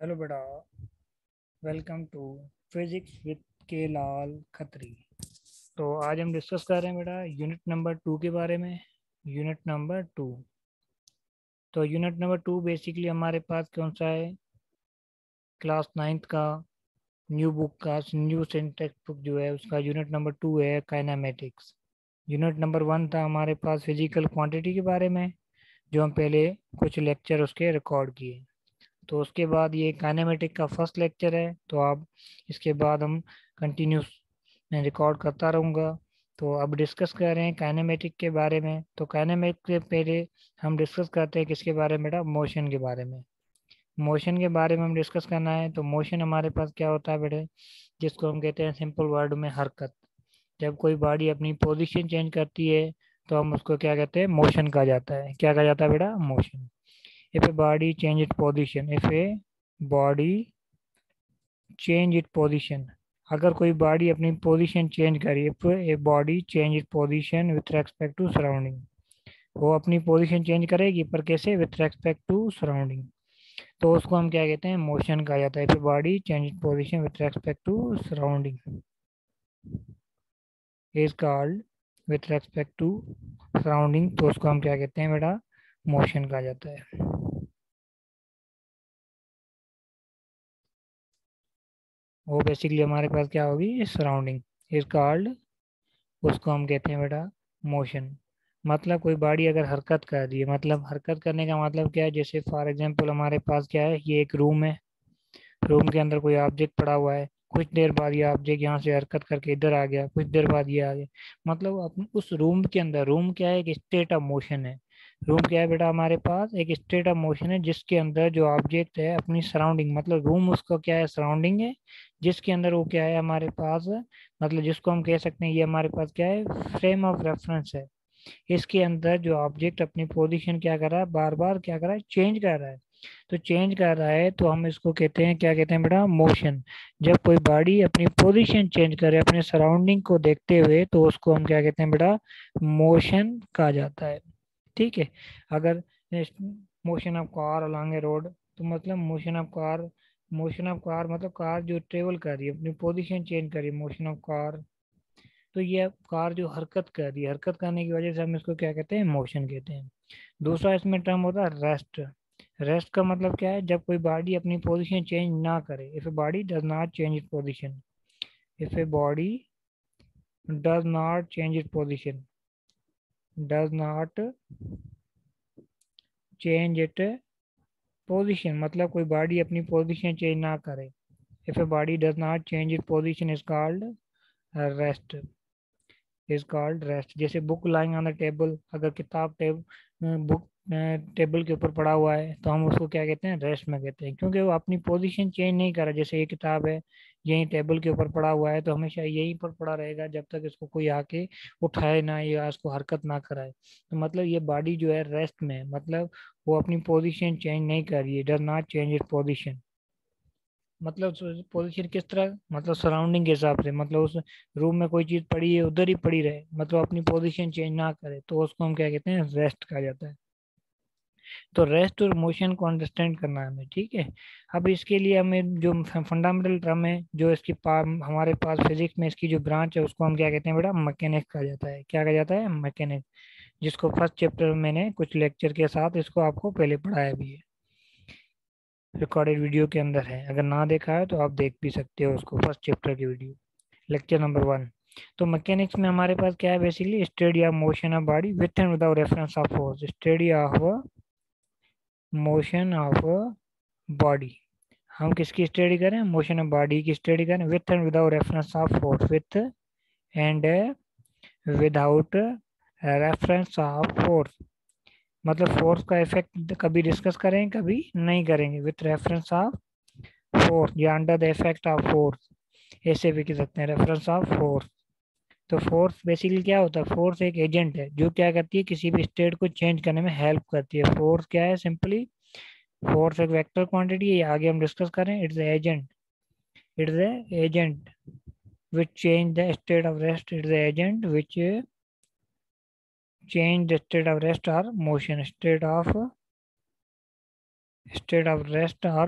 Hello बेटा, welcome to physics with के लाल खत्री। तो आज हम डिस्कस कर रहे हैं बेटा यूनिट नंबर 2 के बारे में। Unit number 2। तो यूनिट नंबर 2 बेसिकली हमारे पास कौन सा है? क्लास 9th का न्यू बुक का न्यू टेक्स्ट बुक जो है उसका यूनिट नंबर 2 है काइनेमेटिक्स। यूनिट नंबर 1 था हमारे पास फिजिकल क्वांटिटी के बारे में, जो हम पहले कुछ लेक्चर उसके रिकॉर्ड किए। तो उसके बाद ये काइनेमेटिक का फर्स्ट लेक्चर है, तो आप इसके बाद हम कंटिन्यूस मैं रिकॉर्ड करता रहूँगा। तो अब डिस्कस कर रहे हैं काइनेमेटिक के बारे में। तो काइनेमेटिक से पहले हम डिस्कस करते हैं किसके बारे में बेटा? मोशन के बारे में। मोशन के बारे में हम डिस्कस करना है। तो मोशन हमारे पास क्या होता है बेटे? जिसको हम कहते हैं सिंपल वर्ड में हरकत। जब कोई बॉडी अपनी पोजीशन चेंज करती है तो हम उसको क्या कहते हैं? मोशन कहा जाता है। क्या कहा जाता है बेटा? Motion. If a body change its position, if a body change its position, अगर कोई बॉडी अपनी पोजीशन चेंज करे, if a body change its position with respect to surrounding, वो अपनी पोजीशन चेंज करेगी पर कैसे? With respect to surrounding. तो उसको हम क्या कहते हैं? मोशन कहा जाता है। if a body change its position with respect to surrounding is called with respect to surrounding, तो उसको हम क्या कहते हैं बेटा? मोशन कहा जाता है। वो बेसिकली हमारे पास क्या होगी? सराउंडिंग इज कॉल्ड, उसको हम कहते हैं बेटा मोशन। मतलब कोई बॉडी अगर हरकत कर रही है, मतलब हरकत करने का मतलब क्या है? जैसे फॉर एग्जांपल हमारे पास क्या है, ये एक रूम है। रूम के अंदर कोई ऑब्जेक्ट पड़ा हुआ है। कुछ देर बाद ये ऑब्जेक्ट यहाँ से हरकत करके इधर आ गया, कुछ देर बाद ये आ गया। मतलब अपन उस रूम के अंदर, रूम क्या है? एक स्टेट ऑफ मोशन है। रूम क्या है बेटा? हमारे पास एक स्टेट ऑफ मोशन है जिसके अंदर जो ऑब्जेक्ट है अपनी सराउंडिंग, मतलब रूम उसका क्या है? सराउंडिंग है। जिसके अंदर वो क्या है हमारे पास? मतलब जिसको हम कह सकते हैं ये हमारे पास क्या है? फ्रेम ऑफ रेफरेंस है। इसके अंदर जो ऑब्जेक्ट अपनी पोजीशन क्या कर रहा है? बार बार क्या कर रहा है? चेंज कर रहा है। तो चेंज कर रहा है तो हम इसको कहते हैं, क्या कहते हैं बेटा? मोशन। जब कोई बॉडी अपनी पोजीशन चेंज करे अपने सराउंडिंग को देखते हुए तो उसको हम क्या कहते हैं बेटा? मोशन कहा जाता है। ठीक है। अगर motion of car along a road, तो मतलब मोशन ऑफ कार मतलब कार जो ट्रेवल कर रही है, अपनी पोजीशन चेंज कर रही है, मोशन ऑफ कार। तो ये कार जो हरकत कर रही है, हरकत करने की वजह से हम इसको क्या कहते हैं? मोशन कहते हैं। दूसरा इसमें टर्म होता है रेस्ट। रेस्ट का मतलब क्या है? जब कोई बॉडी अपनी पोजीशन चेंज ना करे, if a body does not change it position, if a body does not change it position, does not change it position, मतलब कोई बॉडी अपनी पोजीशन चेंज ना करे। If a body does not change it position is called rest, is called rest. जैसे book lying on the table, अगर किताब book table के ऊपर पड़ा हुआ है तो हम उसको क्या कहते हैं? रेस्ट में कहते हैं, क्योंकि वो अपनी पोजीशन चेंज नहीं कर रहा। जैसे ये किताब है, यही टेबल के ऊपर पड़ा हुआ है तो हमेशा यहीं पर पड़ा रहेगा जब तक इसको कोई आके उठाए ना या इसको हरकत ना कराए। तो मतलब ये बॉडी जो है रेस्ट में है, मतलब वो अपनी पोजीशन चेंज नहीं कर रही है, does not change it position. मतलब पोजीशन किस तरह? मतलब सराउंडिंग के हिसाब से, मतलब उस रूम में कोई चीज पड़ी है उधर ही पड़ी रहे, मतलब अपनी पोजीशन चेंज ना करे, तो उसको हम क्या कहते हैं? रेस्ट कहा जाता है। तो रेस्ट और मोशन को अंडरस्टैंड करना है हमें। ठीक है। अब इसके लिए हमें जो फंडामेंटल टर्म है, जो इसकी हमारे पास फिजिक्स में इसकी जो ब्रांच है उसको हम क्या कहते हैं बेटा? मैकेनिक्स कहा जाता है। क्या कहा जाता है? मैकेनिक्स। जिसको फर्स्ट चैप्टर में मैंने कुछ लेक्चर के साथ इसको आपको पहले पढ़ाया भी है, रिकॉर्डेड वीडियो के अंदर है। अगर ना देखा है तो आप देख भी सकते हो उसको, फर्स्ट चैप्टर की वीडियो, लेक्चर नंबर 1। तो मैकेनिक्स में हमारे पास क्या है? Basically study of motion of body with and without reference of force. Study of motion of body. हम किसकी स्टडी करें? मोशन ऑफ बॉडी की स्टडी करें with and without reference of force, with and without reference of force. मतलब force का effect कभी discuss करें कभी नहीं करेंगे, विथ रेफरेंस ऑफ फोर्स या under the effect of force, ऐसे भी कह सकते हैं, रेफरेंस ऑफ फोर्स। तो फोर्स बेसिकली क्या होता है? फोर्स एक एजेंट है जो क्या करती है? किसी भी स्टेट को चेंज करने में हेल्प करती है। फोर्स क्या है? सिंपली फोर्स एक वेक्टर क्वांटिटी है, आगे हम डिस्कस करें। It's agent, it's agent which change the state of rest. It's the agent which change the state of rest or motion, state of rest or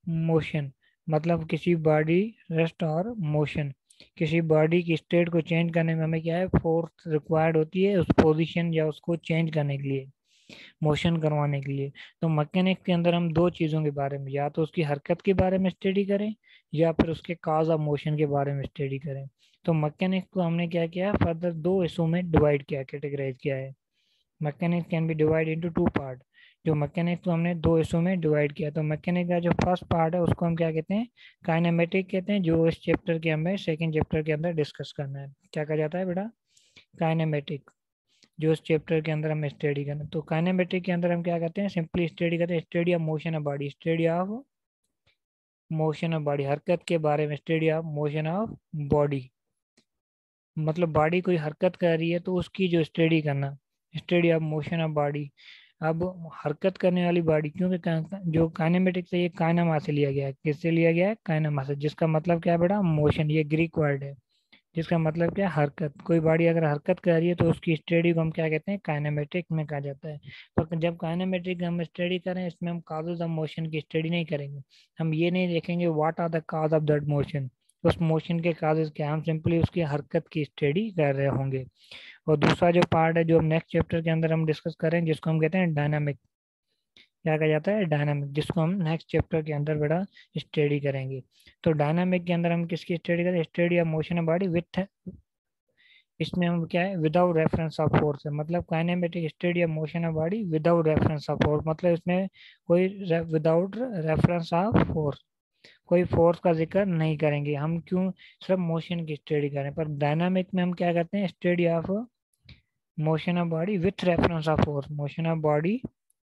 motion, मतलब किसी body, rest और motion, किसी body की state को change करने में हमें क्या है, फोर्स रिक्वायर्ड होती है उस पोजीशन या उसको चेंज करने के लिए, मोशन करवाने के लिए। तो मैकेनिक्स के अंदर हम दो चीज़ों के बारे में, या तो उसकी हरकत के बारे में स्टडी करें या फिर उसके काज ऑफ मोशन के बारे में स्टडी करें। तो मैकेनिक्स को हमने क्या किया, फर्दर दो हिस्सों में डिवाइड किया, कैटेगराइज किया है। Mechanics can be divide into two part. जो मैकेनिक्स को हमने दो हिस्सों में डिवाइड किया, तो मैकेनिक्स का जो फर्स्ट पार्ट है उसको हम क्या कहते हैं, काइनेमेटिक कहते हैं, जो इस चैप्टर के हमें सेकंड चैप्टर के अंदर डिस्कस करना है। क्या कहा जाता है बेटा, काइनेमेटिक, जो इस चैप्टर के अंदर हम स्टडी करना है। तो काइनेमेटिक के अंदर हम क्या करते हैं, सिंपली स्टडी करते हैं, study of motion of body, study of motion of body, हरकत के बारे में, study of motion of body, मतलब बॉडी कोई हरकत कर रही है तो उसकी जो स्टडी करना, study of motion of body. अब हरकत करने वाली बॉडी, क्योंकि जो काइनेमेटिक्स है ये काइनामा से लिया गया है, किससे लिया गया है, काइनामा से, जिसका मतलब क्या है बेटा, मोशन, ये ग्रीक वर्ड है, जिसका मतलब क्या है, हरकत। कोई बॉडी अगर हरकत कर रही है तो उसकी स्टडी को हम क्या कहते हैं, काइनेमेटिक में कहा जाता है। पर जब काइनेमेटिक हम स्टडी करें, इसमें हम काजेज ऑफ मोशन की स्टडी नहीं करेंगे। हम ये नहीं देखेंगे what are the cause of that motion, उस मोशन के काजेज क्या, हम सिंपली उसकी हरकत की स्टडी कर रहे होंगे। और दूसरा जो पार्ट है जो हम नेक्स्ट चैप्टर के अंदर हम डिस्कस करें, जिसको हम कहते हैं डायनामिक, क्या कहा जाता है, डायनामिक, जिसको हम नेक्स्ट चैप्टर के अंदर बड़ा स्टडी करेंगे। तो डायनामिक के अंदर हम किसकी स्टडी करें, study of motion of body with, इसमें हम क्या है, विदाउट रेफरेंस ऑफ फोर्स है, मतलब kinematic study of motion of body without reference of force, मतलब इसमें कोई विदाउट रेफरेंस ऑफ फोर्स, कोई फोर्स का जिक्र नहीं करेंगे हम, क्यों, सिर्फ मोशन की स्टडी करें। पर डायनामिक में हम क्या करते हैं, study of motion of body with reference of force, motion of body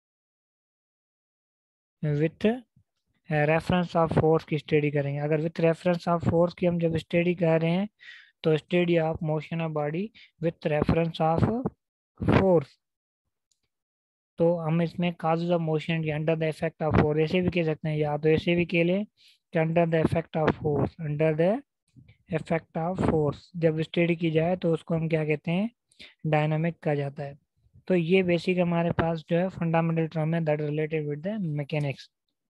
with reference of force की स्टडी करेंगे। अगर विथ रेफरेंस ऑफ फोर्स की हम जब स्टडी कर रहे हैं, तो study of motion of body with reference of force, तो हम इसमें काजेज ऑफ मोशन की under the effect of force ऐसे भी कह सकते हैं, या तो ऐसे भी कह लें कि under the effect of force, under the effect of force जब स्टडी की जाए तो उसको हम क्या कहते हैं, डायनामिक कहा जाता है। तो ये बेसिक हमारे पास जो है फंडामेंटल टर्म है that related with the mechanics.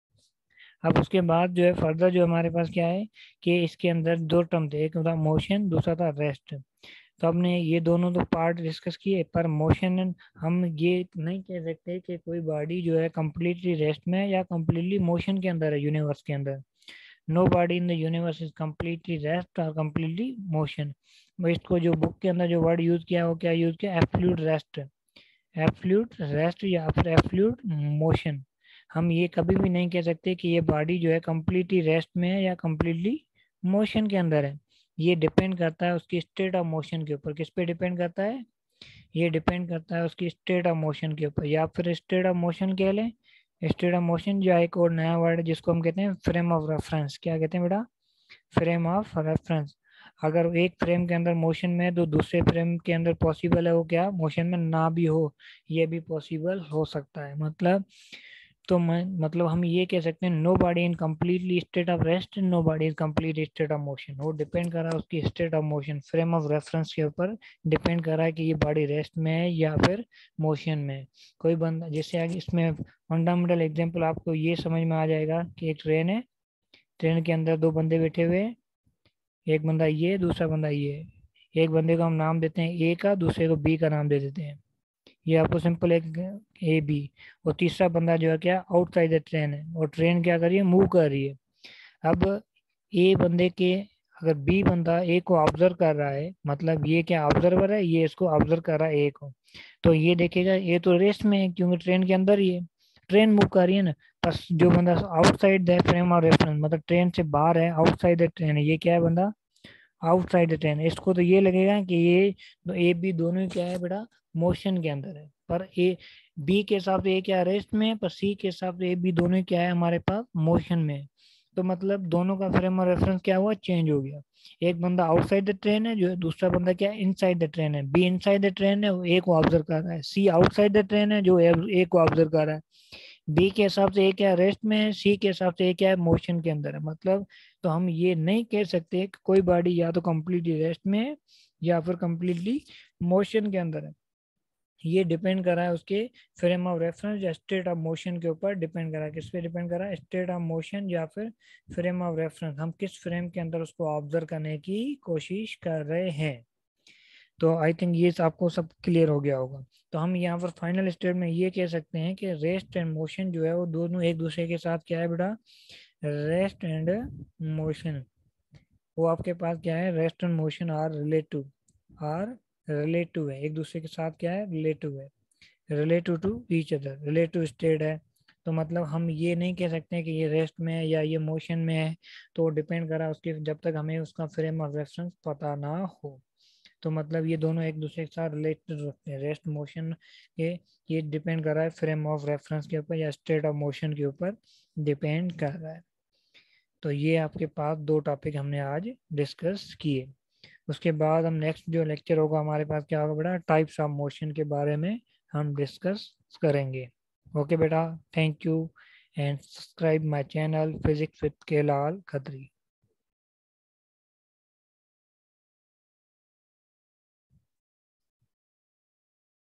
अब उसके बाद जो है फर्दर जो हमारे पास क्या है, कि इसके अंदर दो टर्म थे, एक था मोशन, दूसरा था रेस्ट। तो हमने ये दोनों तो पार्ट डिस्कस किए, पर मोशन हम ये नहीं कह सकते कि कोई बॉडी जो है कम्प्लीटली रेस्ट में है या कम्प्लीटली मोशन के अंदर है यूनिवर्स के अंदर। No body in the universe is completely rest और कम्प्लीटली मोशन। इसको जो बुक के अंदर जो वर्ड यूज किया वो क्या यूज किया, एब्सोल्यूट रेस्ट, एब्सोल्यूट रेस्ट या फिर एब्सोल्यूट मोशन। हम ये कभी भी नहीं कह सकते कि ये बॉडी जो है कम्प्लीटली रेस्ट में है या कम्प्लीटली मोशन के अंदर है। ये डिपेंड करता है उसकी स्टेट ऑफ मोशन के ऊपर। किस पे डिपेंड करता है, ये डिपेंड करता है उसकी स्टेट ऑफ मोशन के ऊपर, या फिर स्टेट ऑफ मोशन कह लें, स्टेट ऑफ मोशन जो एक और नया वर्ड है जिसको हम कहते हैं फ्रेम ऑफ रेफरेंस। क्या कहते हैं बेटा, फ्रेम ऑफ रेफरेंस। अगर एक फ्रेम के अंदर मोशन में है तो दूसरे फ्रेम के अंदर पॉसिबल है वो क्या, मोशन में ना भी हो, ये भी पॉसिबल हो सकता है। मतलब तो मतलब हम ये कह सकते हैं no body in completely state of rest, no body in complete state of motion. वो डिपेंड कर रहा है उसकी state of motion, frame of reference के ऊपर डिपेंड कर रहा है कि ये बॉडी रेस्ट में है या फिर मोशन में है। कोई बंदा, जैसे आगे इसमें फंडामेंटल एग्जांपल आपको ये समझ में आ जाएगा कि एक ट्रेन है, ट्रेन के अंदर दो बंदे बैठे हुए हैं, एक बंदा ये, दूसरा बंदा ये। एक बंदे को हम नाम देते हैं ए का, दूसरे को बी का नाम दे देते हैं। ये आपको सिंपल एक ए बी। और तीसरा बंदा जो है क्या, आउटसाइड द ट्रेन है, और ट्रेन क्या कर रही है, मूव कर रही है। अब ए बंदे के, अगर बी बंदा ए को ऑब्जर्व कर रहा है, मतलब ये क्या ऑब्जर्वर है, ये इसको ऑब्जर्व कर रहा है ए को, तो ये देखेगा ये तो रेस्ट में है क्योंकि ट्रेन के अंदर ही है, ट्रेन मूव कर रही है ना। बस जो बंदा outside the frame of reference, मतलब ट्रेन से बाहर है, आउटसाइड द ट्रेन है, ये क्या है बंदा, आउटसाइड द ट्रेन। इसको तो ये लगेगा कि ये तो ए बी दोनों ही क्या है बेटा, मोशन के अंदर है। पर ए बी के हिसाब से ए क्या रेस्ट में है, पर सी के हिसाब से ए बी दोनों ही क्या है हमारे पास, मोशन में है। तो मतलब दोनों का फ्रेम और रेफरेंस क्या हुआ, चेंज हो गया। एक बंदा आउटसाइड द ट्रेन है, जो दूसरा बंदा क्या है, इनसाइड द ट्रेन है। बी इनसाइड द ट्रेन है, वो ए को ऑब्जर्व कर रहा है। सी आउटसाइड द ट्रेन है, जो ए को ऑब्जर्व कर रहा है। बी के हिसाब से ए क्या रेस्ट में है, सी के हिसाब से ए क्या है, मोशन के अंदर है। मतलब तो हम ये नहीं कह सकते कि कोई बॉडी या तो कम्प्लीटली रेस्ट में है या फिर कम्प्लीटली मोशन के अंदर है। ये डिपेंड कर रहा है उसके फ्रेम ऑफ रेफरेंस या स्टेट ऑफ मोशन के ऊपर डिपेंड कर रहा है। किस पे डिपेंड कर रहा है? स्टेट ऑफ मोशन या फिर फ्रेम ऑफ रेफरेंस। हम किस फ्रेम के अंदर उसको ऑब्जर्व करने की कोशिश कर रहे हैं। तो आई थिंक ये आपको सब क्लियर हो गया होगा। तो हम यहाँ पर फाइनल स्टेट में ये कह सकते हैं कि रेस्ट एंड मोशन जो है वो दोनों एक दूसरे के साथ क्या है बेटा? रेस्ट एंड मोशन, वो आपके पास क्या है? Rest and motion are relative है, एक दूसरे के साथ क्या है? रिलेटिव है, relative to each other, relative state है। तो मतलब हम ये नहीं कह सकते हैं कि ये रेस्ट में है या ये मोशन में है। तो डिपेंड करा उसके, जब तक हमें उसका फ्रेम ऑफ रेफरेंस पता ना हो। तो मतलब ये दोनों एक दूसरे के साथ रिलेटेड रखते हैं, रेस्ट मोशन के। ये डिपेंड कर रहा है फ्रेम ऑफ रेफरेंस के ऊपर या स्टेट ऑफ मोशन के ऊपर डिपेंड कर रहा है। तो ये आपके पास दो टॉपिक हमने आज डिस्कस किए। उसके बाद हम नेक्स्ट जो लेक्चर होगा हमारे पास क्या होगा बेटा? टाइप्स ऑफ मोशन के बारे में हम डिस्कस करेंगे। ओके बेटा, thank you and subscribe my channel physics with केलाल खत्री।